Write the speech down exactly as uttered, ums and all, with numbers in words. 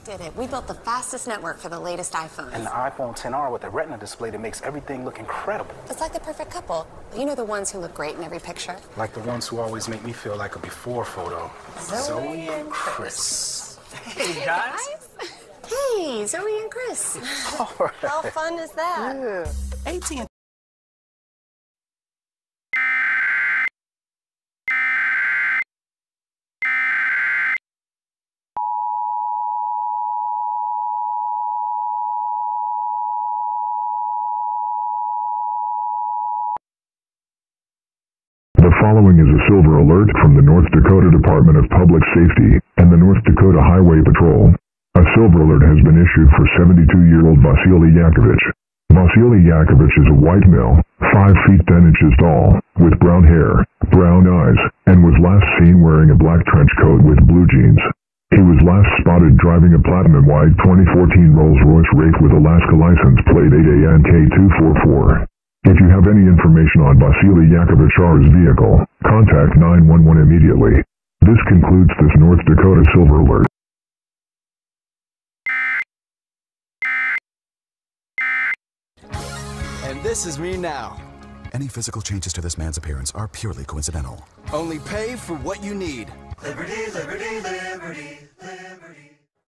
did it. We built the fastest network for the latest iPhones. And the iPhone ten R with a Retina display that makes everything look incredible. It's like the perfect couple. You know, the ones who look great in every picture. Like the ones who always make me feel like a before photo. Zoe, Zoe and Chris. Hey, guys. Hey, Zoe and Chris. All right. How fun is that? Yeah. A T and The following is a silver alert from the North Dakota Department of Public Safety and the North Dakota Highway Patrol. A silver alert has been issued for seventy-two-year-old Vasily Yakovich. Vasily Yakovich is a white male, five feet ten inches tall, with brown hair, brown eyes, and was last seen wearing a black trench coat with blue jeans. He was last spotted driving a platinum white twenty fourteen Rolls-Royce Wraith with Alaska license plate eight A N K two four four. If you have any information on Vasily Yakovich's vehicle, contact nine one one immediately. This concludes this North Dakota Silver Alert. And this is me now. Any physical changes to this man's appearance are purely coincidental. Only pay for what you need. Liberty, liberty, liberty, liberty.